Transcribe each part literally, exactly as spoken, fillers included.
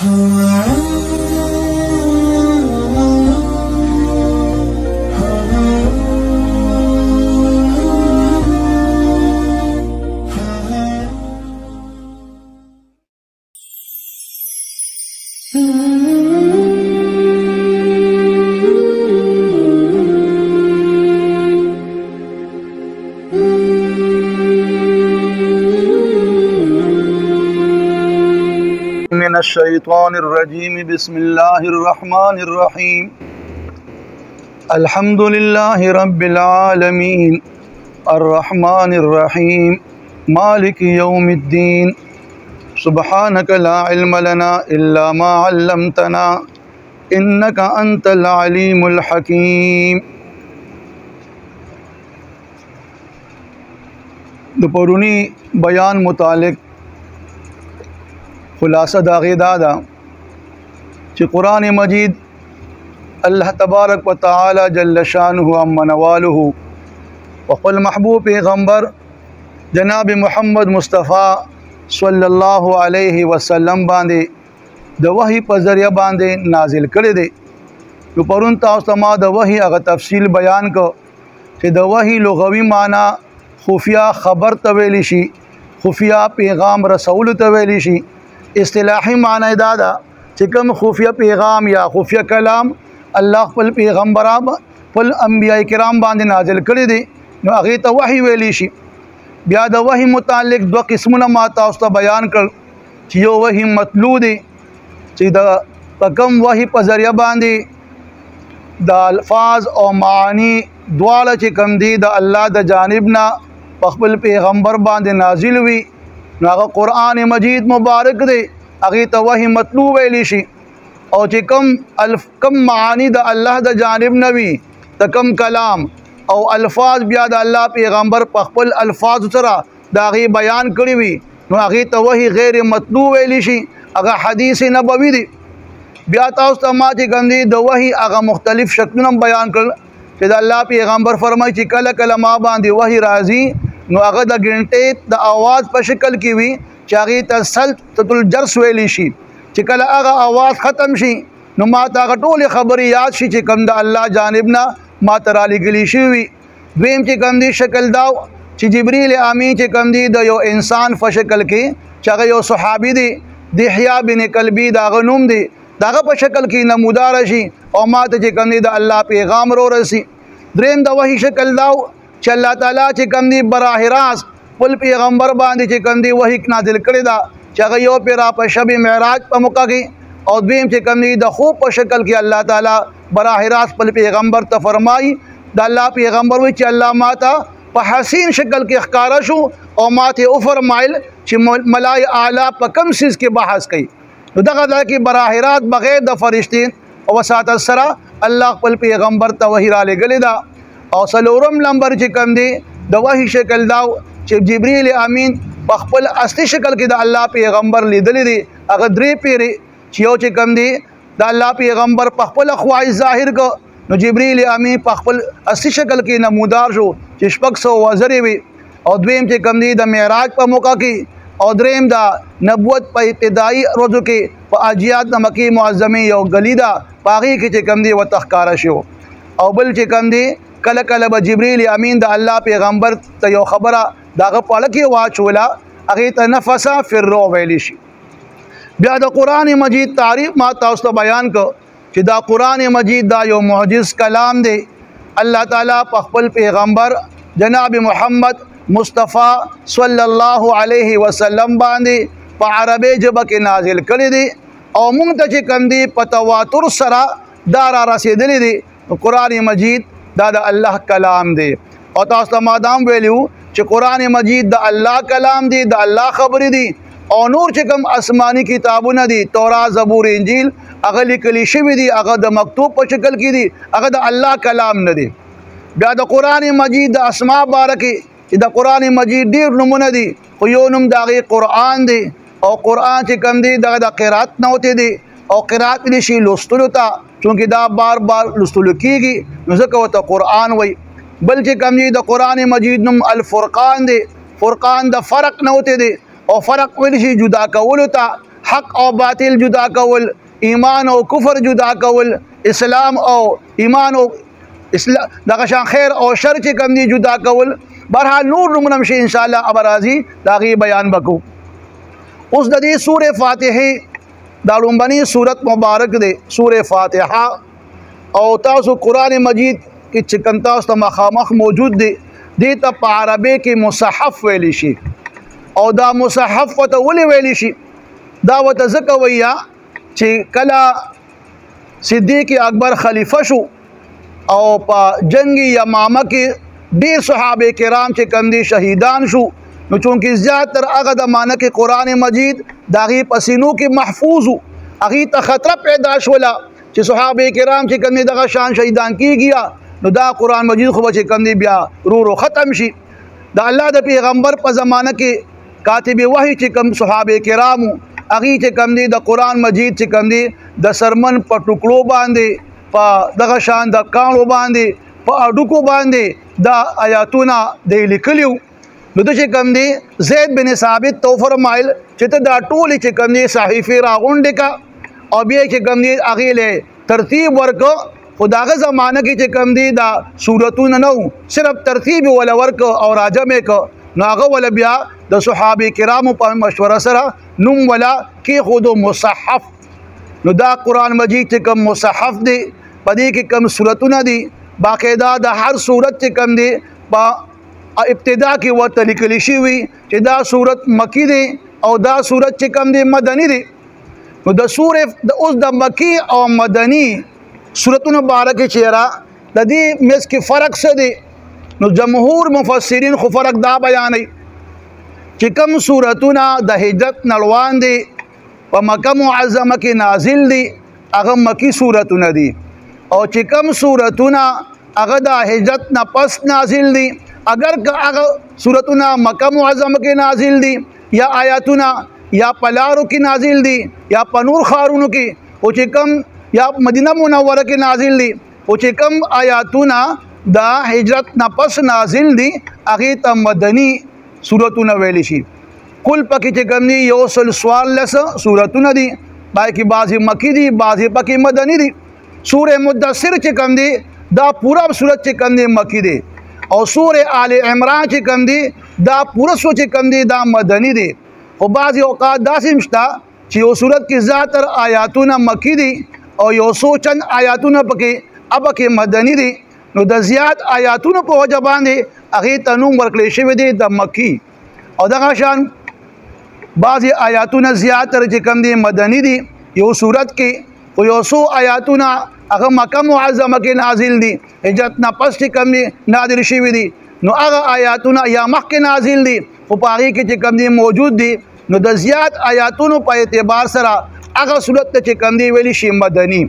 من الشيطان الرجيم بسم الله الرحمن الرحيم الحمد لله رب العالمين الرحمن الرحيم مالك يوم الدين سبحانك لا علم لنا إلا ما علمتنا إنك أنت العليم الحكيم. دپرونی بیان متعلق خلاصہ داغی دادا کہ قرآن مجید اللہ تبارک و تعالی جل شانہ عما نوالہ وقل محبوب پیغمبر جناب محمد مصطفیٰ صلی اللہ علیہ وسلم باندے د وحی په ذریعہ باندې نازل کړي دي. نو پرون تاسو ته ما د وحی هغه تفصیل بیان کو چې د وحی لغوي معنی خفیہ خبر ته ویل شي، خفیہ پیغام رسول ته ویل شي. اصطلاحی معنی دا دا چې کوم خفیہ پیغام یا خفیہ کلام الله خپل پیغمبران خپل انبیاء کرام باندې نازل کړي دي نو هغه ته وحی ویل شي. بیا د وحی متعلق دو قسمونه ما تاسو ته بیان کړ چې یو وحی مطلوع دی چې د کوم وحی په ذریعہ باندې د الفاظ او معانی دواړه چې کوم دي د الله د جانب نه په خپل پیغمبر باندې نازل وي نو هغه قرآن مجید مبارک دی، هغه ته وحی مطلوع ویل شي. او چې کوم الف کم معانی د الله د جانب نه وي د کم کلام او الفاظ بیا د الله پیغمبر په خپل الفاظ سره د هغې بیان کړي وي نو هغې ته وحی غیر مطلوع ویل شي، هغه حدیث نبوي دی. بیا تاسو ته ما چې کوم دی د وحی هغه مختلف شکلونه بیان کړل چې د الله پیغمبر فرمایي چې کله کله ما باندې وحی راځي نو هغه د ګنټې د आवाज په شکل کې وي چې هغې ته سلطة الجرس ویلی شي. چې کله هغه आवाज ختم شي نو ما ته هغه ټولې خبرې یاد شي چې کوم د الله جانب نه ما ته رالیږلي شوي وي. دویم چې کوم دی شکل دا چې جبریل امین چې کوم دی د یو انسان په شکل کې چې هغه یو صحابي دی دحیه بن کلبی د هغه نوم دی د هغه په شکل کې نموداره شي او ما ته چې کوم دی د الله پیغام رو رسي. دریم د وحی شکل دا چې الله تعالی چې کوم دی براه راست خپل پیغمبر باندې چې کوم دی وحی نازل کړی دا چې هغه یو پیرا په شب معراج په موقع کې او دویم چې کوم دی د خوب په شکل کې الله تعالی براه راست خپل پیغمبر ته فرمایي د الله پیغمبر وی چې الله ماته په حسین شکل کې ښکارا شو او ماته او فرمایل چې ملای اعلی په کم سیز کې بحث کوي. نو دغه ځای کې براه راست بغیر د فرشتین او وساطت سره الله خپل پیغمبر ته وحی را لګلی دا. او څلورم نمبر چې کوم دی د وحی شکل دا چې جبریل امین په خپل اصلي شکل کې د الله پیغمبر لیدلی دی هغه درې پیری چې یو چې کوم دی د الله پیغمبر په خپل خواهش ظاهر کو نو جبریل امین په خپل اصلي شکل کې نمودار شو چې شپږ سوه وزرې وي. او دویم چې کوم دی د معراج په موقع کې او دریم د نبوت په ابتدایي ورځو کې په اجیاد د مکې معظمې یو گلی ده په هغې کې چې کوم دی ورته ښکاره شو. او بل چې کوم دی کله کله به جبریل امین د الله پیغمبر ته یو خبره د هغه په اړه کې واچوله هغې ته نفسه فی الروح ویلی شي. بیا د قرآن مجید تعریف ما تاسو ته بیان کو چې دا قرآن مجید دا یو معجز کلام دی. الله تعالی په خپل پیغمبر جناب محمد مصطفیٰ صلی الله علیه وسلم باندې په عربی ژبه کې نازل کړی دی او موږ ته چې کوم دی په تواتر سره دا را رسېدلی دی. قرآن مجید دا د الله کلام دی او تاسو ته ما دام ویلو چې قرآن مجید د الله کلام دی، د الله خبرې دی. او نور چې کوم آسماني کتابونه دي تورات زبور انجیل هغه لیکلی شوي دي هغه د مکتوب په شکل کې دي هغه د الله کلام نه دی. بیا د قرآن مجید د اسماء باره کې چې د قرآن مجید ډېر نومونه دي خو یو نوم د هغې قرآن دی. او قرآن چې کوم دی دغه د قرات نه وتی دی او قرات دی شي لوستلو ته چونکې دا بار بار لوستلو کېږي نو ځکه ورته قرآن وایي. بل چې کوم دی د قرآن مجید نوم الفرقان دی. فرقان د فرق نه وتی دی او فرق ویل شي جدا کولو ته حق او باطل جدا کول، ایمان او کفر جدا کول، اسلام او ایمان او اسلام دغه شان خیر او شر چې کوم دي جدا کول. بهرحال نور نمونه مشي ان شاء الله ابرازي داغي بیان وکړو. اوس د دې سوره فاتحه دا لومبني سورت مبارک دی سوره فاتحه، او تاسو قران مجید کې چې کوم تاسو ته مخامخ موجود دی دې ته په عربي کې مصحف ویل شي. او دا مصحف ته ولې ویل شي؟ دا وته ځکه ویا چې کله صدیق اکبر خلیفہ شو او په جنگ یمامه کې ډیر صحابه کرام چې کم دي شهیدان شو، نو چونکه زیات تر هغه د معنی کې قران مجید داغي پسینو کې محفوظ او هغه ته خطر پیدا شولا چې صحابه کرام چې کم دي دغه شان شهیدان کیږي، نو دا قران مجید خو چې کم دي بیا رو رو ختم شي. دا الله د پیغمبر په زمانه کې کاتب وحی چې کم صحابه کرامو هغه چې کم دي د قران مجید چې کم دي د سرمن په ټوکړو باندې په دغه شان د کانو باندې په اډوکو باندې دا آیاتونه د لیکلیو. نو د چې کم دي زید بن ثابت تو فرمایل چې ته دا ټول چې کم دي صحیفه راغونډه کا او بیا چې کم دي هغه له ترتیب ورکو. خداغه زمانه کې چې کم دي دا سورتونه نو صرف ترتیب ولا ورکو او راجمه کو، نو هغه ول بیا د صحابه کرامو په مشوره سره نوم ولا کې خود مصحف. نو دا قران مجید چې کم مصحف دی پدې کې کم سورتونه دي باقاعده د هر سورت چې کم دي په ابتدا کې ورته لیکل شوی چې دا سورت مکی دی او دا سورت چې کم دي مدنی دی. نو د سوره د اوس د مکی او مدنی سورتونو مبارکه چیرې د دې مس کې فرق څه دی؟ نو جمهور مفسرین خو فرق دا بیانوي چې کوم سورتونه د هجرت نړوان دي په مکه معظمه کې نازل دي هغه مکی سورتونه دي، او چې کوم سورتونه هغه د هجرت نه پس نازل دي اگر که هغه سورتونه مکه معظمه کې نازل دي یا آیاتونه یا پلارو کې نازل دي یا پنور خارونو کې، او چې کوم یا مدینه منوره کې نازل دي، او چې کوم آیاتونه دا هجرت نه پس نازل دي هغه ته مدنی سورتونه ویل شي. کل پکې چې کوم دي یو سل سوالس سورتونه دي، باقي بعضی مکی دي بعضی پکې مدنی دي. سوره مدثر چې کوم دي دا پورا سورت چې کوم دي مکی دي، او سوره آل عمران چې کوم دي دا پورا سورت چې کوم دي دا مدنی دي. او بعضی اوقات داسې مشته چې یو سورت کې زیاتر آیاتونه مکی دي او یو څو چند آیاتونه پکې اب کې مدنی دي. نو د زیات آیاتونو په وجه باندې هغه ته نوم ورکړل شوی دی د مکی، او دغه شان بعضی آیاتونه زیاتره چې کوم دي مدنی دي یو صورت کې، او یو څو آیاتونه هغه مکه معظمه کې نازل دي هجرت نه پس چې کوم دي نازل شوی دي. نو هغه آیاتونه یا مخکې نازل دي او په هغه کې چې کوم دي موجود دي، نو د زیات آیاتونو په اعتبار سره هغه صورت ته چې کوم دي ویل شي مدنی.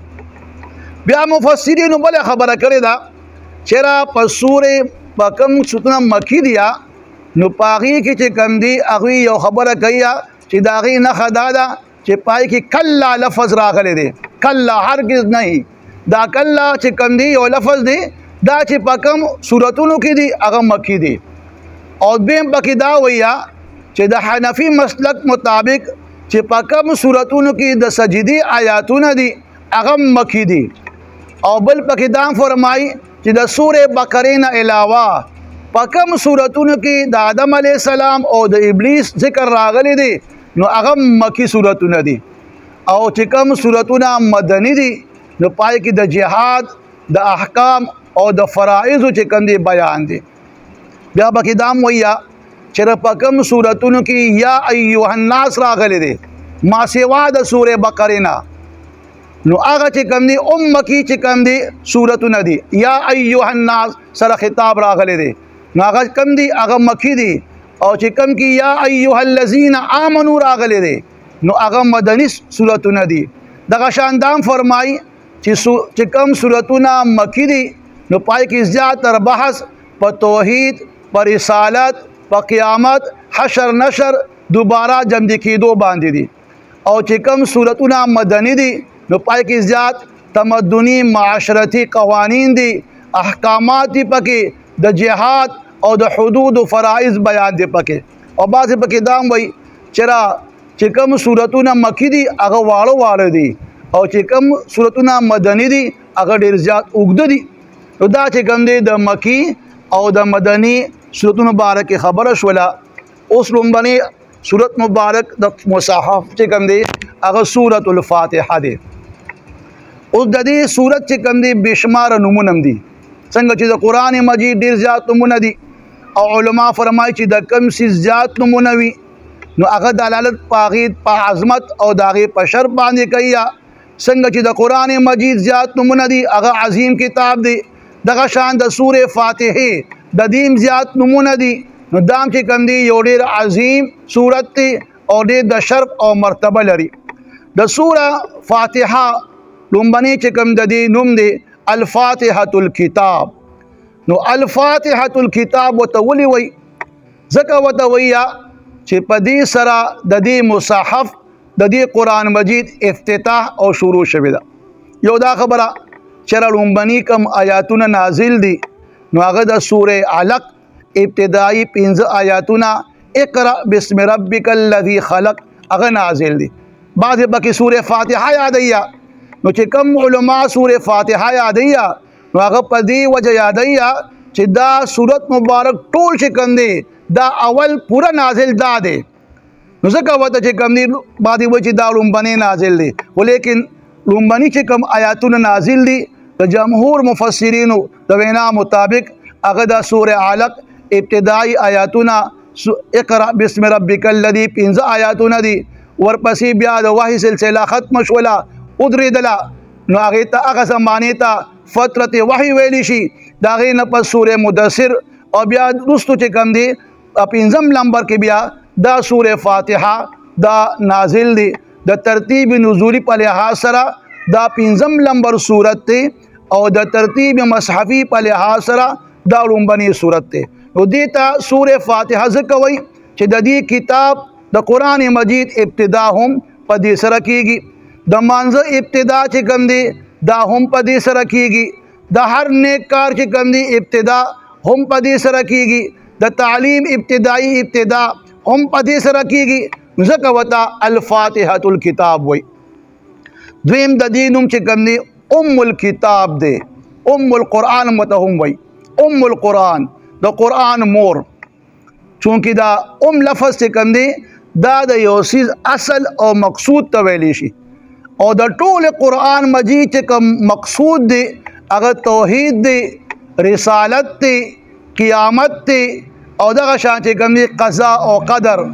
بیا مفسرین بل خبره کړې ده چې را په سوره په کوم سورتونه مکی دي نو پاغي کې چې کوم دي هغه یو خبره کوي چې دا غي نه خدا ده چې پای کې کلا لفظ راغلی دی. کلا هرگز نه، دا کلا چې کوم دي یو لفظ دی دا چې په کوم سورتونو کې دي هغه مکی دي. او بیم پکې دا ویا چې د حنفي مسلک مطابق چې په کوم سورتونو کې د سجدي آیاتونه دي هغه مکی دي. او بل پکې دا فرمای چې د سوره بقره نه علاوه په کوم سورتونو کې د آدم علی السلام او د ابلیس ذکر راغلي دي نو هغه مکی سورتونه دي. او چې کوم سورتونه مدنی دي نو پای کې د جهاد د احکام او د فرائض چې کوم دي بیان دي. بیا پکې دا ویا چې په کوم سورتونو کې یا ایها الناس راغلي دي ما سوا د سوره بقره نه، نو هغه چې کوم دي ام کی چې کوم دي سورتونه دي یا ایها الناس سره خطاب راغلي دي نو هغه کوم دي هغه مکی دي. او چې کوم کې یا ایها الذین آمنوا راغلي دي نو هغه مدنی سورتونه دي. دغه شاندام فرمای چې کوم سورتونه مکی دي نو پای کې زیاتره بحث په توحید، په رسالت، په قیامت، حشر نشر، دوباره جمع کېدو باندې دي. او چې کوم سورتونه مدنی دي نو پای کې زیات تمدنی معاشرتی قوانین دي، احکامات دي پکې د جهاد او د حدود و فرائض بیان دي پکې. او بعضې پکې دا هم وایي چې را چې کوم سورتونه مکی دي هغه واړه واړه دي او چې کوم سورتونه مدني دي هغه ډیر زیات اوږده دي. نو دا چې کوم دی د مکی او د مدني سورتونو مبارک خبره شوله. اوس لومبني سورت مبارک د مصحف چې کوم دی هغه سورۃ الفاتحه دی. اوس د دې سورت چې کوم دی بشمار نمونه دي څنګه چې د قران مجید ډیر زیات نمونه دي او علما فرمایي چې د کم سي زیات نمونه وي نو هغه دلالت پاغید په عظمت او داغه په شر باندې کوي. څنګه چې د قران مجید زیات نمونه دي هغه عظیم کتاب دی. دغه شان د سوره فاتحه د دیم زیات نمونه دي نو دام چې کوم دی یو ډیر عظیم سورت دی او ډیر د شرف او مرتبه لري. د سوره فاتحه لومبني چې کوم د دې نوم دی الفاتحه الكتاب. نو الفاتحه الكتاب وتولي وي زکه وتویا چې په دې سره د دې مصحف د دې قران مجید افتتاح او شروع شوه ده. یو دا خبره چې لومبني کوم آیاتونه نازل دي نو هغه د سوره علق ابتدائی پنځه آیاتونه اقرا بسم ربک الذی خلق هغه نازل دي. بعض بکی سوره فاتحه یادیا نو چې کوم علما سوره فاتحه یادیا نو هغه په دې وجه یادیا چې دا سورت مبارک ټول چې کوم دی دا اول پورا نازل دا دی. نو ځکه وته چې کوم دی بعضی و چې دا لومبني نازل دي ولیکن لومبني چې کوم آیاتونه نازل دي د جمهور مفسرینو د وینا مطابق هغه د سوره علق ابتدائی آیاتونه اقرا بسم ربک الذی پنځه آیاتونه دي. ورپسې بیا د وحی سلسله ختم شوله ودریدله نو هغه ته هغه زمانه ته فترت وحی ویلی شي. دا غي نه په سوره مدثر او بیا رستو چې کوم دی پنځم نمبر کې بیا دا سوره فاتحه دا نازل دي. د ترتیب نزولی په لحاظ سره دا پنځم نمبر سورت دی او د ترتیب مصحفی په لحاظ سره دا لومبني سورت دی. نو دیتا سوره فاتحه ځکه وایي چې د دې کتاب د قران مجید ابتدا هم په دې سره کیږي. د مانځه ابتدا چې کوم دی دا هم په دې سره کیږي. د هر نیک کار چې کوم دی ابتدا هم په دې سره کیږي. د تعلیم ابتدائی ابتدا هم په دې سره کیږي. ځکه وتا الفاتحه الكتاب وایي. دویم د دې نوم چې کوم دی ام الكتاب دی. ام القرآن متهم وایي. ام القرآن د قرآن مور چونکه دا ام لفظ چې کوم دی دا د یو سیز اصل او مقصود ته ویلی شي او د ټول قرآن مجید چې کوم مقصود دی هغه توحید دی رسالت دی قیامت دی او دغه شان چې کوم دی قضا او قدر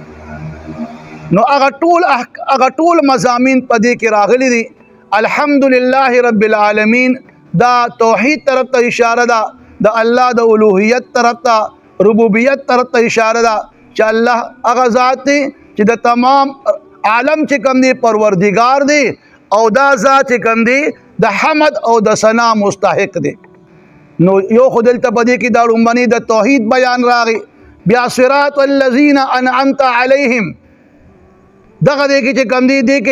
نو هغه ټول هغه ټول مضامین په دې کې راغلي دي. الحمدلله رب العالمین دا توحید طرف ته اشاره ده د الله د الوهیت طرف ته ربوبیت طرف ته اشاره ده چې الله هغه ذات دی چې د تمام عالم چې کوم دی پروردگار دی او دا ذات چې کوم دی د حمد او د ثنا مستحق دی. نو یو خدل ته پدې کې دا لومبني د توحید بیان راغی. بیا صراط الذین انعمت علیهم دغه دې کې چې کوم دی دې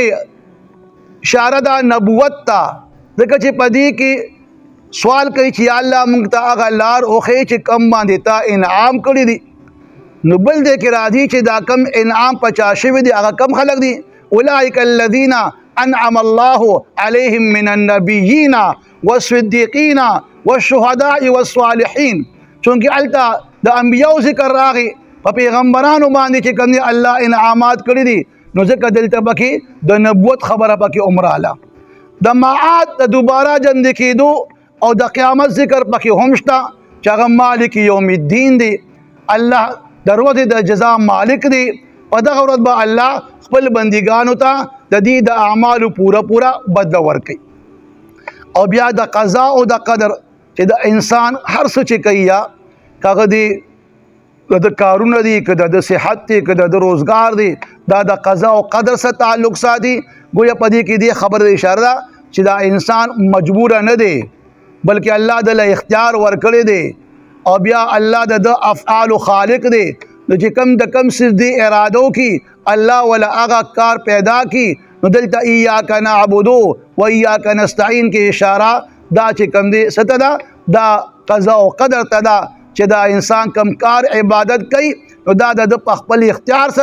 کې اشاره ده نبوت ته ځکه چې پدې کې سوال کوي چې الله موږ ته هغه لار اوخې چې کم باندې تا انعام کړی دي. نو بل دې کې راځي چې دا کم انعام پچا شوی دي هغه کم خلق دي. اولئک الذین انعم الله علیهم من النبیین والصدیقین والشهداء والصالحین. چونکه التا د انبیاء ذکر راغی په پیغمبرانو باندې چې کوم الله انعامات کړی دي نو ځکه دلته پکې د نبوت خبره پکې عمراله د معاد د دوباره ژوند کېدو او د قیامت ذکر پکې هم شته چې هغه مالک یوم الدین دی. الله د ورځې د جزا مالک دی. په دغه ورځ به الله خپل بندګانو ته د دې د اعمالو پوره پوره بدله ورکوي. او بیا د قضا او د قدر چې د انسان هر څه چې کوي یا کاغه دی د کارونه دي که د صحت دی که د روزګار دی دا د قضا او قدر سره تعلق ساتي. گویا په دې کې دې خبره اشاره ده چې دا انسان مجبور نه دی بلکې الله د له اختیار ورکړی دی او بیا الله د افعال خالق دی. نو چې کم د کم سیز دی ارادو کی الله ولا هغه کار پیدا کی نو دلته ایاک نعبدو و ایاک نستعین کې اشاره دا چې کم دی ست ده دا قضا او قدر ته ده چې دا انسان کم کار عبادت کوي نو دا د خپل اختیار سره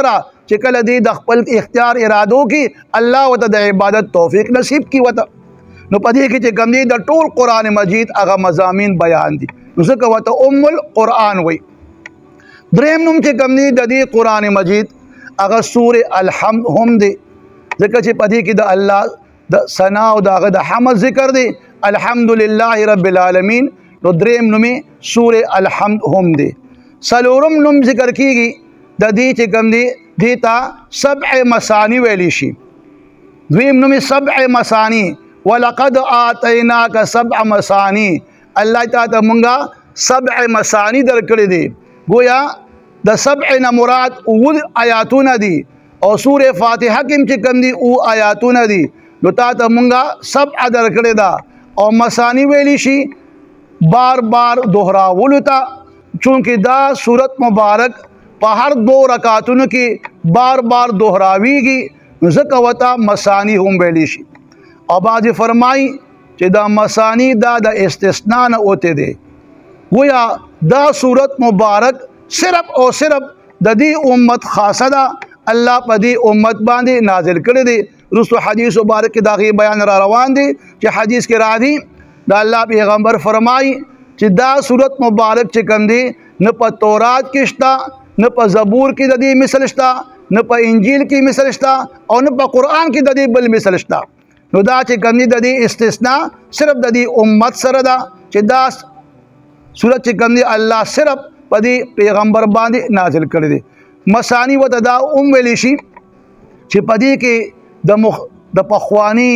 چې کله دی د خپل اختیار ارادو کې الله وته د عبادت توفیق نصیب کی وته. نو پدې کې چې کوم دی د ټول قران مجید هغه مضامین بیان دي نو ځکه وته ام القرآن وای. دریم نوم چې کوم دی د دې قران مجید هغه سوره الحمد هم دی ځکه چې پدې کې د الله د ثنا او د هغه د حمد ذکر دی الحمدلله رب العالمین. نو دریم نومي سوره الحمد هم دی. سلورم نوم ذکر کیږي د دې چې کوم دی دیتا سبع مسانی ویلی شي. دویم نومي سبع مسانی ولقد آتیناک سبع مسانی الله تعالی مونږه سبع مسانی درکړي دي. گویا د سبع نه مراد او آیاتونه دي او سوره فاتحه کې چې کوم دي او آیاتونه دي نو تا ته مونږه سبع درکړي دا او مسانی ویلی شي بار بار دوهراولو ته چونکه دا صورت مبارک په هر دو رکعاتونو کې بار بار دوهراویږي ځکه وته مسانی هم ویلی شي. او باز فرمای چې دا مسانی دا د استثناء نه اوته دي. گویا دا صورت مبارک صرف او صرف د دې امت خاصه ده الله په دې امت باندې نازل کړی دی. رسو حدیث مبارک دا غي بیان را روان دي چې حدیث کې راځي دا الله پیغمبر فرمای چې دا صورت مبارک چې کوم دی نه په تورات کې شته نه په زبور کې د دې مثال شته نه په انجیل کې مثال شته او نه په قران کې د دې بل مثال شته. نو دا چې کوم دی د دې استثناء صرف د دې امت سره ده چې دا صورت چې کوم دی الله صرف په دې پیغمبر باندې نازل کړی دی. مسانی وته دا ام ویلی شي چې په دې کې د مخ د پخوانی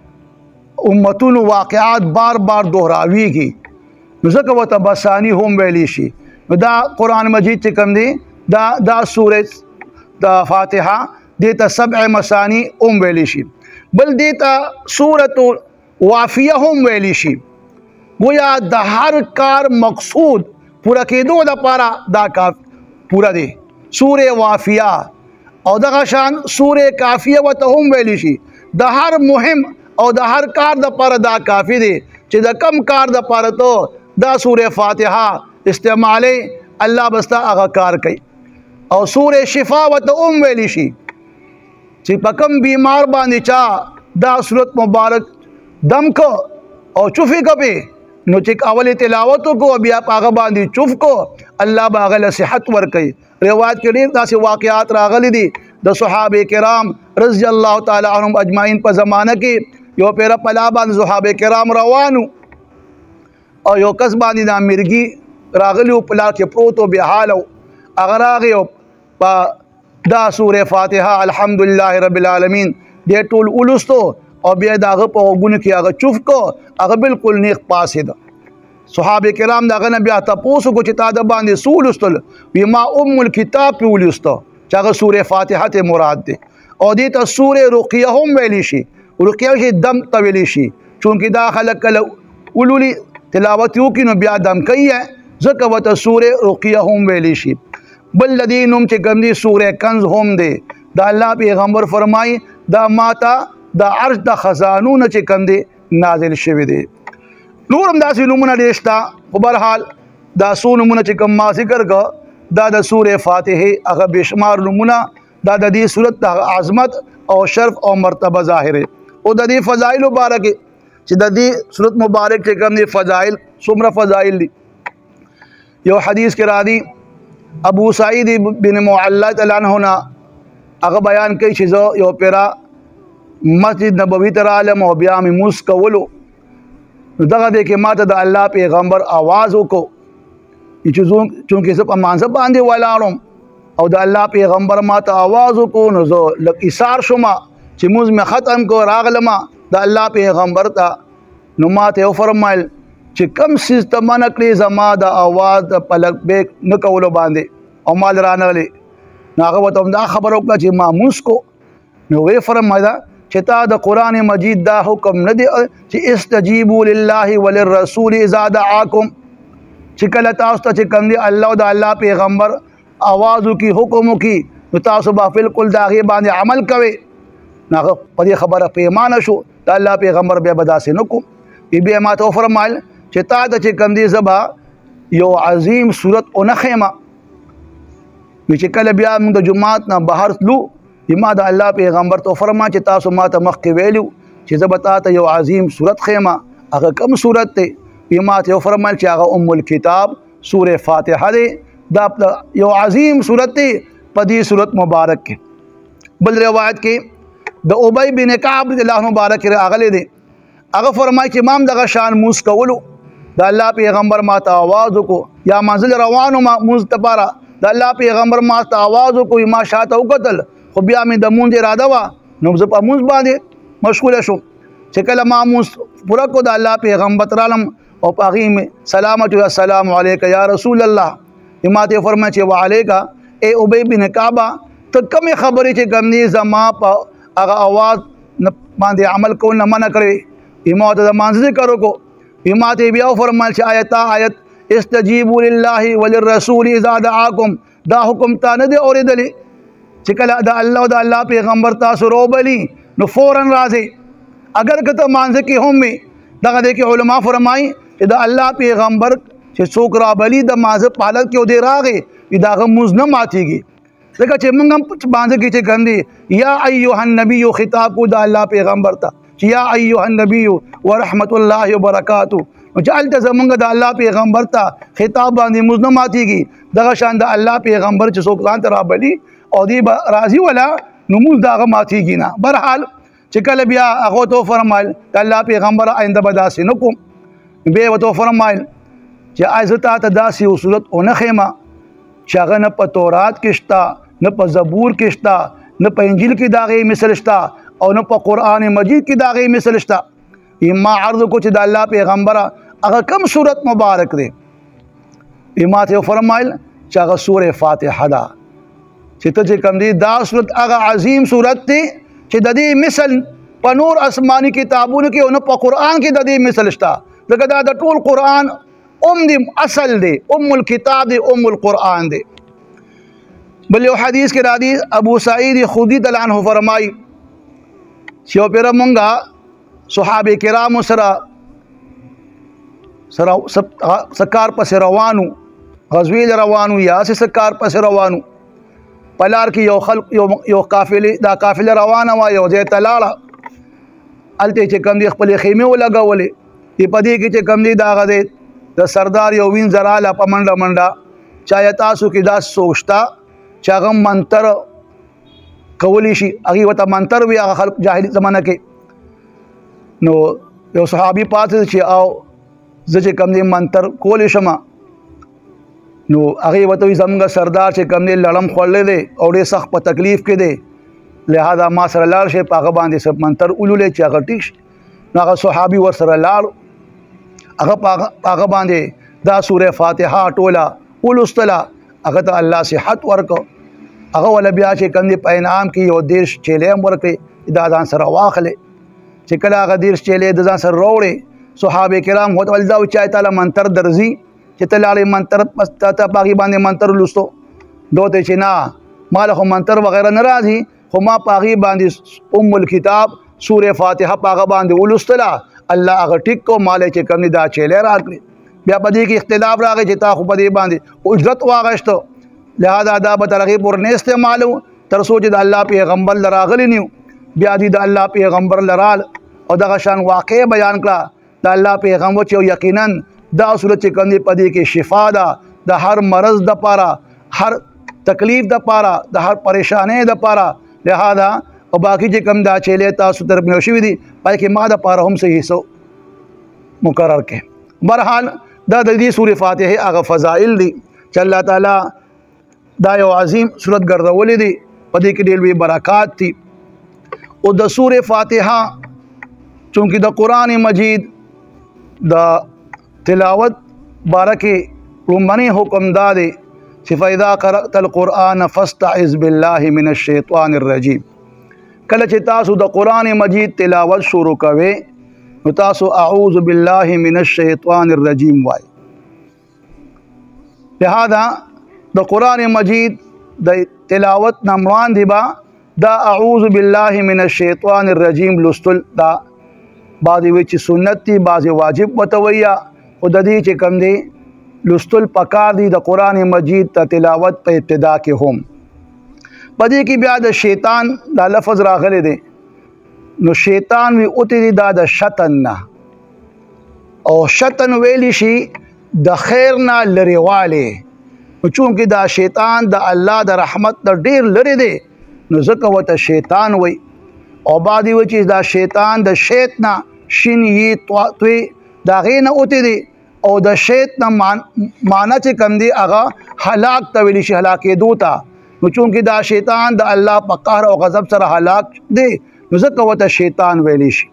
امتونو واقعات بار بار دوهراویږي نو ځکه وته مسانی هم ویلی شي. نو دا قران مجید چې کوم دی دا دا سوره د فاتحه دیتا سبع مسانی هم ویلی شي. بل دیتا سوره وافیه هم ویلی شي. گویا د هر کار مقصود پورا کېدو د پاره دا کا پورا دی سوره وافیه او دغه شان سوره کافیه وته هم ویلی شي. د هر مهم او د هر کار د پاره دا کافی دی چې د کم کار د پاره ته دا سوره فاتحه استعماله الله بستا هغه کار کوي. او سوره شفا وته هم ویلی شي چې په کم بیمار باندې چا دا صورت مبارک دم کو او چوفي کوي نو چې اول تلاوت کو بیا هغه باندې چوف کو الله باغله صحت ور کوي. روایت کې ډیر داسې واقعات راغلي دي د صحابه کرام رضی الله تعالی عنهم اجمعین په زمانہ کې یو پیر پلا باندې صحابه کرام روانو او یو کس باندې د امرګي راغلی په لار کې پروت او به حال او هغه راغی په دا سوره فاتحه الحمدلله رب العالمین دې ټول ولستو او بیا داغه په وګونو کې هغه چوف کو هغه بالکل نیک پاسه ده. صحابه کرام داغه نه بیا تاسو کو چې تا د باندې سولستل وی ما ام الكتاب په ولستو چې هغه سوره فاتحه ته مراد ده. او دې ته سوره رقیه هم ویلی شي. رقیه شي دم طویلی شي چونکه دا خلک کله ولولي تلاوت یو کې نو بیا دم کوي ځکه وته سوره رقیه هم ویلی شي. بل لدینم چې کوم دي سوره کنز هم ده. دا الله پیغمبر فرمای دا ماتا دا عرش د خزانونه چې کوم دي نازل شوی دي. نورم داسې نمونه دېشتا خو برحال دا سو نمونه چې کوم ما ذکر کا دا د سوره فاتحه هغه بشمار نمونه دا د دې صورت د عظمت او شرف او مرتبه ظاهره او د دې فضایل مبارک چې د دې صورت مبارک چې کوم دي فضایل څومره فضایل دي. یو حدیث کې را دي ابو سعید بن معلّہ تعالی عنہ هغه بیان کوي چې زه یو پیرا مسجد نبوي ته رالم او بیا مې موس کولو نو دغه دی کې ماته د الله پیغمبر आवाज وکړو چې چونکه زه په مانځه باندې ولاړم او د الله پیغمبر ماته आवाज وکړو نو زه لک ایثار شوم چې موز مې ختم کو راغلم د الله پیغمبر ته نو ماته فرمایل چې کم سیز ته من کړی زما د आवाज د پلک بیک نه کولو باندې او مال رانغلی نو هغه وته دا خبر وکړه چې ما موس کو نو وی فرمایدا چې تا د قران مجید دا حکم نه دی چې استجیبوا لله وللرسول اذا دعاکم چې کله تاسو ته چې کوم دی الله او د الله پیغمبر आवाज کی حکم کی نو تاسو به بالکل داغه باندې عمل کوي. ناغه په دې خبره پیمانه شو د الله پیغمبر بیا بداسې نکو بیا ما ته فرمایل چې تا د چې کوم دی زبا یو عظیم صورت او نخیمه وی چې کله بیا موږ د جماعت نه بهر تلو ما د الله پیغمبر ته فرما چې تاسو ما ته مخکې ویلو چې زه به تا ته یو عظیم صورت خیمه هغه کوم صورت دی ما ته فرمایل چې هغه ام الکتاب سوره فاتحه دی دا یو عظیم صورت دی په دې صورت مبارک کې بل روایت کې د ابی بن کعب رضی الله عنه مبارک راغلی دی هغه فرمایي چې امام دغه شان موس کولو د الله پیغمبر ما ته आवाज وکړو یا منزل روانو ما موس تپاره د الله پیغمبر ما ته आवाज وکړو ما شاته وکتل خو بیا مې د مونځ اراده وه نو زه په مونځ باندې مشغوله شوم چې کله ما مونځ پوره کړو د الله پیغمبر ته رالم او په هغې مې سلامت السلام علیک یا رسول الله ما ته فرمایي چې وعلیکه ای ابی بن کعبه ته کومې خبرې چې کوم دي زما په هغه اواز باندې عمل کول نه منع کړی ما ته د مانځه ذکر وکړو ما ته بیا وفرمایل چې آیت آیت استجیبوا لله وللرسول اذا دعاکم دا حکم تا نه دی اورېدلی چې کله د الله او د الله پیغمبر تاسو روبلی نو فوراً راځي اگر که ته مانځه کې هم وي دغه دی کې علما فرمایي چې د الله پیغمبر چې څوک رابلی د مانځه په حالت کې او دی راغی د هغه مونځ نه ماتېږي ځکه چې موږ هم مانځه کې چې کوم دی یا ایها النبي خطاب کو د الله پیغمبر ته چې یا ایها النبي ورحمت الله وبرکاته چې هلته زمونږ د الله پیغمبر ته خطاب باندې مونځ نه ماتېږي دغه شان د الله پیغمبر چې څوک ځان ته رابلي او دی راضی ولا نو موږ داغه ماتېږي نه برحال چې کله بیا هغه ته فرمایل د الله پیغمبر آینده به داسې نه کوم بیا ورته فرمایل چې آی زه تا ته داسې یو صورت ونه ښیمه چې هغه نه په تورات کې شته نه په زبور کې شته نه په انجیل کې د هغې مثل شته او نه په قرآن مجید کې د هغې مثل شته ما عرض وکړو چې د الله پیغمبره هغه کوم صورت مبارک دی ما ته فرمایل چې هغه سوره فاتحه ده چې ته چې کوم دی دا صورت هغه عظیم صورت دی چې د دې مثل په نور آسماني کتابونو کې او نه په قرآن کې د دې مثل شته ځکه دا د ټول قرآن ام دی اصل دی ام الکتاب دی ام القرآن دی بل یو حدیث کې راځي ابو سعید خدری رضی الله عنه فرمایي چې یو پیر مونږه صحابه کرام سره سره سکار پسې روانو غزوی روانو یا سکار پسې روانو پلار کې یو خلق یو یو قافله دا قافله روانه وا یو ځای ته لاړه الته چې کم دی خپل خیمه ولګولې په دې کې چې کم دی دا غدي د سردار یو وین زراله په منډه منډه چا تاسو کې دا سوچتا چې هغه منتر کولی شي هغه وته منتر وی هغه خلق جاهلی زمانہ کې نو یو صحابي پاتې چې او زه چې کم دی منتر کولی شمه نو هغه وته زمونږ سردار چې کم دی لړم خوړلې دی او ډېر سخت په تکلیف کې دی لہذا ما سره لاړ شي په هغه باندې سب منتر اولولې چې هغه ټیک شي نو هغه صحابي ور سره لاړ هغه په هغه باندې دا سوره فاتحه ټوله ولوستله هغه ته الله صحت ورکړ هغه ول بیا چې کم دی په انعام کې یو دیرش چیلې هم ورکړي دا ځان سره واخلې چې کله هغه دیرش چیلې د ځان سره راوړې صحابه کرام هوت ول دا چې تعالی منتر درځي چې ته لاړې منتر پس ته باغی باندې منتر لوستو دوته چې نه مال خو منتر وغیرہ نه راځي خو ما باغی باندې ام الکتاب سوره فاتحه باغ باندې ولوستله الله هغه ټیک کو مال چې کم دا چیلې راکړي بیا په دې کې اختلاف راغی چې تا خو په دې باندې اجرت واغشتو لہذا دا به ترغیب ور نه استعمالو تر سوچ د الله پیغمبر لراغلی نیو بیا دې د الله پیغمبر لرال او دغه شان واقع بیان کړه د الله پیغمبر چې یقینا دا صورت چې کوم دی په دې کې شفا ده د هر مرض د پاره هر تکلیف د پاره د هر پریشانی د پاره لہذا او باقی چې کوم دا چیلې تاسو طرف نو شوي دي پای کې ما د پاره هم صحیح سو مقرر کې برحال دا د دې سورې فاتحه هغه فضائل دي چې الله تعالی دا یو عظیم صورت ګرځولې دي په دې کې ډېر لوی برکات دي او د سورې فاتحه چونکه د قران مجید د تلاوت بارکه رومانی حکم دادے چې فاذا قرأت القرآن فاستعذ بالله من الشیطان الرجیم کله چې تاسو د قران مجید تلاوت شروع کوئ نو تاسو اعوذ بالله من الشیطان الرجیم وای لہذا د قران مجید د تلاوت نموان دی با دا اعوذ بالله من الشیطان الرجیم لستل دا بعضی وی چې سنت دی بعضی واجب وتویا او د دې چې کم دی لستل پکار دی د قرآن مجید ته تلاوت په ابتدا کې هم. پدې کې بیا د شیطان دا لفظ راغلی دی، نو شیطان وی اوتی دی دا د شتن نه، او شتن ویلی شي د خیر نه لرېوالی، نو چونکې دا شیطان د الله د رحمت نه ډېر لرې دی نو ځکه ورته شیطان وی. او بعد وی چې دا شیطان د شیط نه شین یې توی د هغې نه اوتی دی، او د شیط نه معنی چې کوم دی هغه هلاک ته ویلی شي، هلاکېدو ته. نو چونکې دا شیطان د الله په قهر او غضب سره هلاک دی نو ځکه ورته شیطان ویلی شي.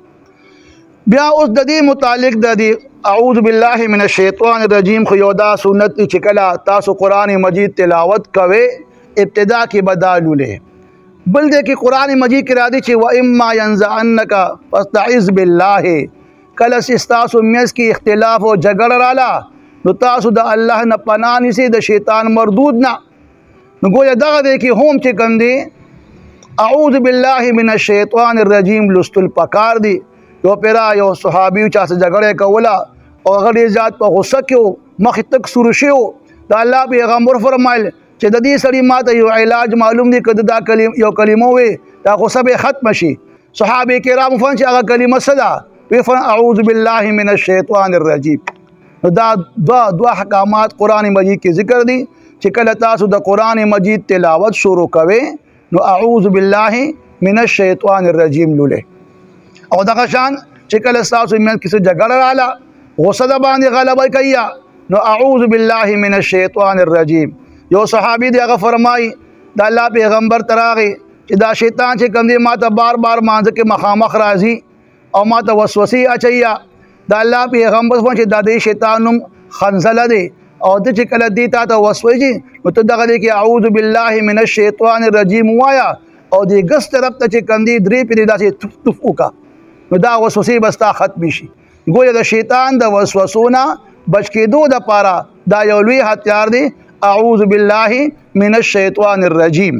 بیا اوس د دې متعلق د دې اعوذ بالله من الشیطان الرجیم خو یو دا سنت دی چې کله تاسو قرآن مجید تلاوت کوئ ابتدا کې به دا لولئ. بل دی کې قرآن مجید کې راځي چې واما ینزعنک فاستعذ بالله، کله چې ستاسو منځ کې اختلاف او جګړه راله نو تاسو د الله نه پناه نیسئ د شیطان مردود نه. نو ګویا دغه دی کې هم چې کوم دی اعوذ بالله من الشیطان الرجیم لستل پکار دی. یو پیرا یو صحابي چا سره جګړه کوله او هغه ډېر زیات په غصه کې و، مخې تک سور شوی و. د الله پیغمبر فرمایل چې د دې سړي ماته یو علاج معلوم دی، که دا کلم یو کلمه وې دا غصه به ختم شي. صحابه کرام فرمایي چې هغه کلمه څه ده؟ وی فرمایي اعوذ بالله من الشیطان الرجیم. نو دا دوه دوه احکامات قرآن مجید کې ذکر دي چې کله تاسو د قرآن مجید تلاوت شروع کوئ نو اعوذ بالله من الشیطان الرجیم لولئ. او دغه شان چې کله ستاسو منځ کې څه جګړه راله، غصه د باندې غلبه کوي نو اعوذ بالله من الشیطان الرجیم. یو صحابي دی هغه فرمایي د الله پیغمبر ته راغی چې دا شیطان چې کوم دی ماته بار بار مانځه کې مخامخ راځي او ماته وسوسې اچوي. د الله پیغمبر فرمایي چې دا د شیطان نوم خنزله دی، او د چې کله دی تا ته وسوسې نو ته دغه دی کې اعوذ بالله من الشیطان الرجیم وایا، او د ګس طرف ته چې کوم دی درې پیرې داسې تف تف وکړه نو دا وسوسې بستا ختم شي. ګویا د شیطان د وسوسو نه بچ کېدو دپاره دا یو لوی هتیار دی اعوذ بالله من الشیطان الرجیم.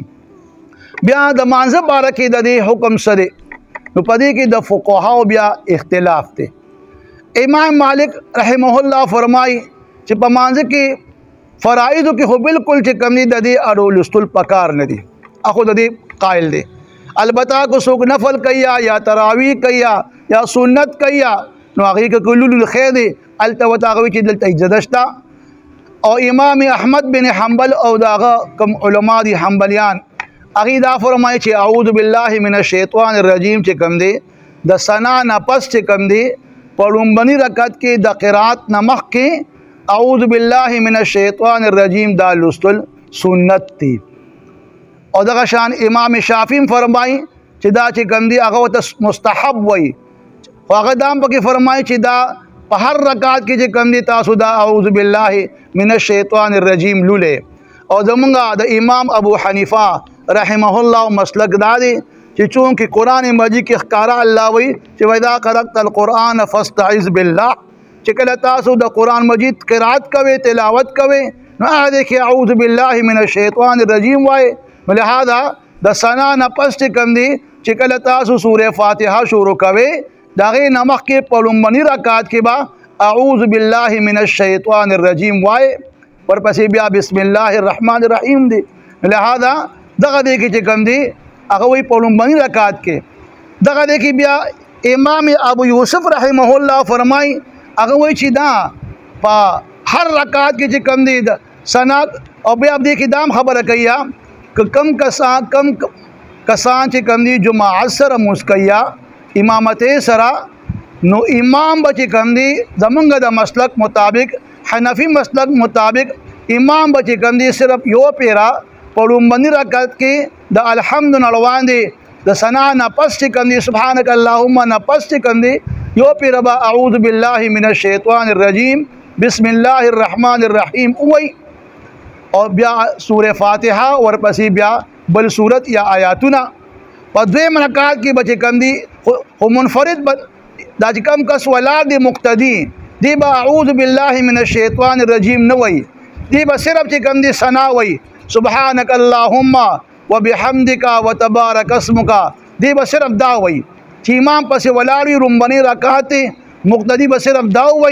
بیا د مانځه باره کې د دې حکم څه دی؟ نو په دې کې د فقهاو بیا اختلاف دی. امام مالک رحمه الله فرمایي چې په مانځه کې فرائضو کې خو بالکل چې کوم دی د دې اړو لستل پکار نه دي، اخو د دې قائل دی. البته کو څوک نفل کیا یا تراویح کیا یا سنت کیا نو هغه کې کلول خیر دی الته وتاغوي چې دلته اجازه شته. او امام احمد بن حنبل او داغه کوم علما دي حنبلیان هغه دا فرمایي چې اعوذ بالله من الشیطان الرجیم چې کوم دی د ثنا نه پس چې کوم دی په لومبني رکعت کې د قرات نه مخکې اعوذ بالله من الشیطان الرجیم دا لستل سنت دی. او دغه شان امام شافعی فرمایي چې دا چې کوم دی هغه ته مستحب وي، خو هغه دام پکې فرمایي چې دا په هر رکعت کې چې کوم دی تاسو دا اعوذ بالله من الشیطان الرجیم لولئ. او زمونږ د امام ابو حنیفه رحمه الله مسلک دا دی چې چونکې قرآن مجید کې ښکارا الله وی چې وإذا قرأت القرآن فاستعذ بالله، چې کله تاسو د قرآن مجید قرات کوئ تلاوت کوئ نو هغه دی کې اعوذ بالله من الشیطان الرجیم وایي. لہذا د ثنا نه پس چې کوم دی چې کله تاسو سوره فاتحه شروع کوئ د هغې نه مخکې په لومبني رکعت کې به اعوذ بالله من الشیطان الرجیم وایي، ورپسې بیا بسم الله الرحمن الرحیم دی. لہذا دغه دی کې چې کوم دی هغه وایي په لومبني رکعت کې. دغه دی کې بیا امام ابو یوسف رحمه الله فرمایي هغه وایي چې دا په هر رکعت کې چې کوم دی د ثنا او بیا دی کې دام خبره کوي که کم کسان کم کسان چې کم دی جماعت سره مسکیا امامت سره نو امام به چې کم دی زمونږ د مسلک مطابق حنفی مسلک مطابق امام به چې کم دی صرف یو پیرا په لومبني رکعت کې د الحمد نه روان دی، د ثنا نه پس چې کم دی سبحانک اللهم نه پس چې کم دی یو پیرا به اعوذ بالله من الشیطان الرجیم بسم الله الرحمن الرحیم وایي. او بیا سوره فاتحه ورپسې بیا بل صورت یا آیاتونه په دویم رکعت کې بچ کم دی خو منفرد دا چې کم کس ولاړ دی مقتدی دی به اعوذ بالله من الشیطان الرجیم نه وایي، دی به صرف چې کم دی ثنا وایي سبحانک اللهم وبحمدک وتبارک اسمک، دی به صرف دا وایي. چې امام پسې ولاړ وي لومبني رکعت مقتدی به صرف دا وایي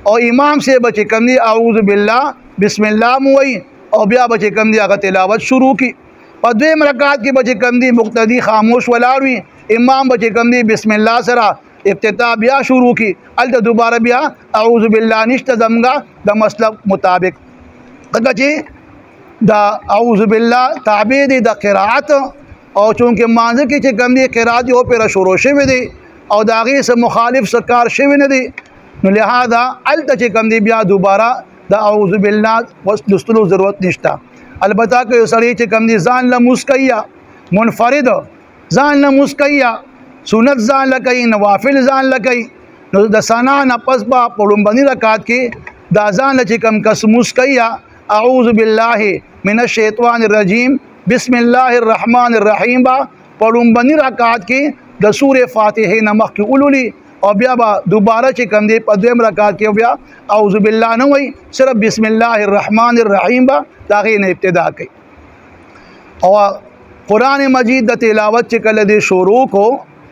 और इमाम से बचे कम दी आऊज़ बिल्लाह बिस्मिल्लाह मुई और बिया बचे कम दी अगर तिलावत शुरू की। और दुम रकात की बचे कम दी मुक्तदी खामोश वलाड़ी, इमाम बचे कम दी बिस्मिल्लाह सरा इफ्तिताह बिया शुरू की। अल दोबारा बिया आऊज़ बिल्लाह निश्त दमगा द मसलब मुताबिक कची द आऊज़ बिल्लाह ताबे दी द क़िराअत और चूँकि मांझ की चे कम दी क़िराअत जो पेरा शुरू शे दी और दागी से मुखालिफ सकार शे न दी, लिहाजा अल तचे कम दी बिया दोबारा द आऊज़ बिल्लाह दुस्तुल ज़रूरत निश्ता। अलबत्ता कि सड़ी चे कम दी जान ल मुस्कैया मुनफरिद जान ल मुस्कैया सुनत जान लकई नवाफिल जान लकई द सना न पसबा पड़ुम बनी रकात की दा जान ल चे कम कस मुस्कैया आऊज़ बिल्लाहि मिनश शैतानिर रजीम बिस्मिल्लाहिर रहमानिर रहीम बा पड़ुम बनी रकात की द सूरे फातिहा नमक की उलुली और ब्या बा दोबारा चे कम दे पदम रकात के ब्या आऊज़ बिल्लाह न वही सिर्फ बिस्मिल्लाहिर रहमानिर रहीम बा ताकि ने इब्तिदा की। और कुरान मजीद द तिलावत चे कल दे शुरू को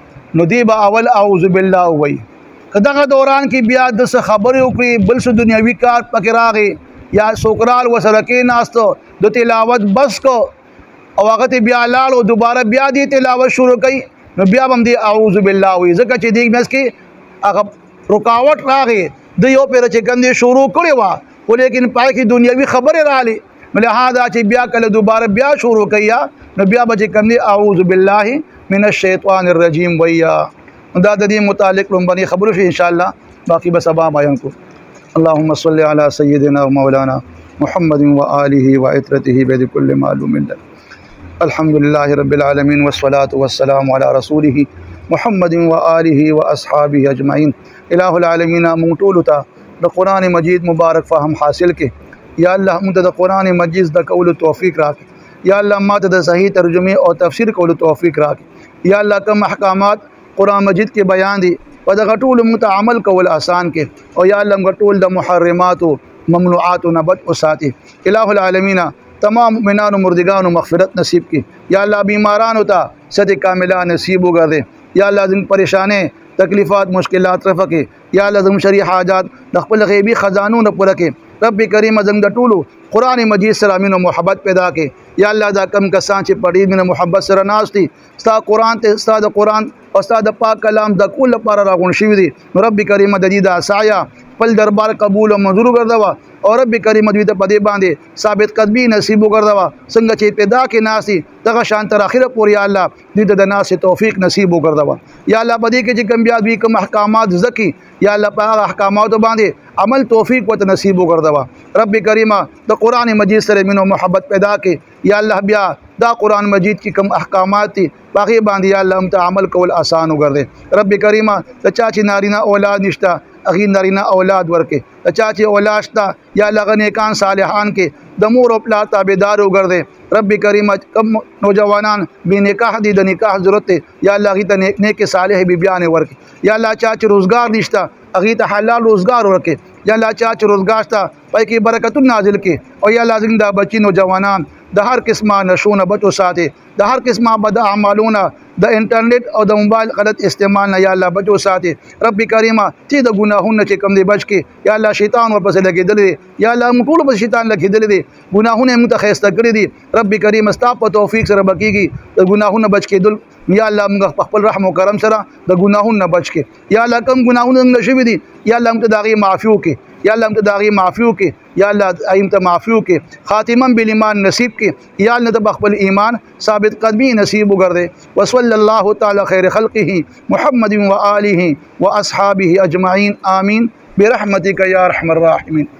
नदीबा अवल आऊज़ बिल्लाह वही कदा दौरान की ब्या दस खबर उकरी बल से दुनियावी कार पकड़ा गई या सोकराल व सरके नास्तो दो तिलावत बस को और वक़्त ब्या लाल और दोबारा ब्या दी तिलावत शुरू कई न ब्या बम दी आऊज़ बिल्लाह हुई ज़का चे दी में इसकी अगर रुकावट ला गई दियो पे रचे कंदे शुरू करे वा वो लेकिन पाए की दुनियावी खबरें राली लिहाजा चे ब्या कल दोबारा ब्या शुरू किया न ब्या बचे कंदे आऊज़ बिल्लाहि मिनश शैतानिर रजीम वैया दादी मुतालिक बनी खबर से इंशाअल्लाह बाकी बस अब बयान को। अल्लाहुम्मा सल्लि अला सय्यिदिना व मौलाना मुहम्मदिन व आलिहि व इत्रतिहि बिकुल्लि मालूमिन अल्हम्दुलिल्लाहि रब्बिल आलमीन वस्सलातु वस्सलामु अला रसूलिहि मुहम्मदिन व आलिहि व अस्हाबिहि अजमाइन। इलाहुल आलमीन मुटूलता द कुरान मजीद मुबारक फ़हम हासिल के या अल्लाह मुद द कुरान मजीद द कौल तौफीक राख या अल्लाह मात द सही तर्जुमे और तफसीर कौल तौफीक राख या अल्लाह कम अहकामात कुरान मजीद के बयान दी व द गटूल मुतअमल कौल आसान के और या अल्लाह गटूल द मुहर्रमात ममनुआत नबत उसाती। इलाहुल आलमीन तमाम मिनान मुर्दिगान मग़फ़िरत नसीब की या अल्लाह बीमारान होता सद कामिला नसीब कर दे या अल्लाह जिन परेशाने तकलीफ़ात मुश्किलात रफ़ के या अल्लाह जिन शरी हाजात दखल ग़ैबी ख़जानों न पुर के रब्बी करीम अज़म दटूलू कुरान मजीद सरामीन मोहब्बत पैदा के या अल्लाह दा कम कसान चे पड़ी मिन मोहब्बत सरनास थी सा कुरान ते सा कुरान और सा पाक कलाम द कुल पारा रागुन शिवदी रब्बी करीम दजीदा साया पल दरबार कबूल और मंजूर कर दवा और रब्बी करीम मजबूत पदे बांधे साबित कदमी नसीब कर दवा संग चे पैदा के नासी तगा शांतर आखिर पूरी या अल्लाह दीद दना से तौफीक नसीब कर दवा या अल्लाह बदी के जिकम ब्याद भी कम अहकामात ज़की या अल्लाह पाक अहकामात बांधे अमल तौफीक व नसीब कर दवा रब्बी करीमा द कुरान मजीद सर मिनो मोहब्बत पैदा के या अल्लाह ब्या दा कुरान मजीद की कम अहकामात थी बाकी बांधी या अल्लाह हम अमल कौल आसान कर दे रब्बी करीमा द चाची नारीना औलाद निश्ता अगी नारीना औलाद वर के द चाची औलाशता या अल्लाह नेकान सालिहान के दमूर अपला ताबेदार कर दे रब्बी करीमा कम नौजवानान बेनिकाह दी द निकाह ज़रूरत या अल्लाह की तनेक ने के साले बिबियान वर के या अल्लाह चाची रोज़गार निश्ता अगी त हलाल रोज़गार वर के या अल्लाह चाची रोज़गार ता पाई की बरकतुन नाजिल के और या अल्लाह जिंदा बच्ची नौजवानान द हर किस्मा नशून बचो साथे द हर किस्मा बद अमालूना द इंटरनेट और द मोबाइल गलत इस्तेमाल न या अल्लाह बचो साथे रब्बी करीमा ती द गुनाहुन चे कम दे बच के या अल्लाह शैतान वर पसे लगे दे या अल्लाह मुटूल पर शैतान लगे दे गुनाहुन मुतखैस्ता कर दी रब्बी करीम अस्ताप तौफीक से रबकीगी द गुनाहुन बच के दुल या अल्लाह मुंगा पखपल रहम व करम सरा द गुनाहुन बच के या अल्लाह कम गुनाहुन नशवी दी या अल्लाह हम दागी माफ़ियों के या अल्लाह हम दागी माफ़ियों के या अल्लाह आइम माफ़ियों के ख़ातिमम बिल ईमान नसीब के या अल्लाह तबक़बल ईमान साबित कदमी नसीब कर दे व सल्लल्लाहु तआला खैर खल्क़िही मुहम्मदिन व आलिहि व अस्हाबिहि अजमाइन आमीन बिरहमतिका या अरहमर राहिमीन।